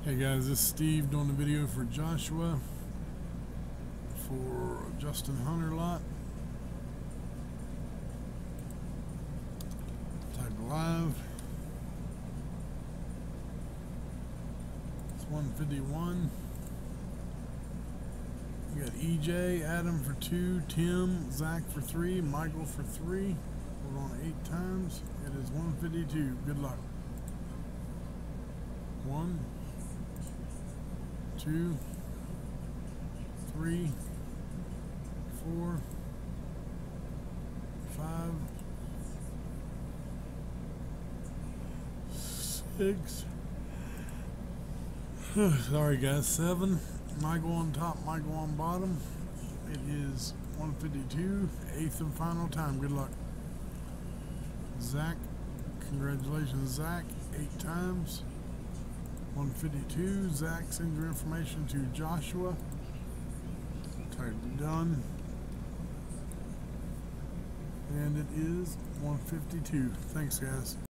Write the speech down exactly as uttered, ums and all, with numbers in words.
Hey guys, this is Steve doing the video for Joshua for Justin Hunter lot. Type live. It's one fifty-one. You got E J, Adam for two, Tim, Zach for three, Michael for three. We're on eight times. It is one fifty-two. Good luck. One. Two, three, four, five, six. Sorry guys, seven. Michael on top, Michael on bottom. It is one fifty-two, eighth and final time. Good luck. Zach, congratulations, Zach, eight times. one fifty-two. Zach, send your information to Joshua. Type done. And it is one fifty-two. Thanks, guys.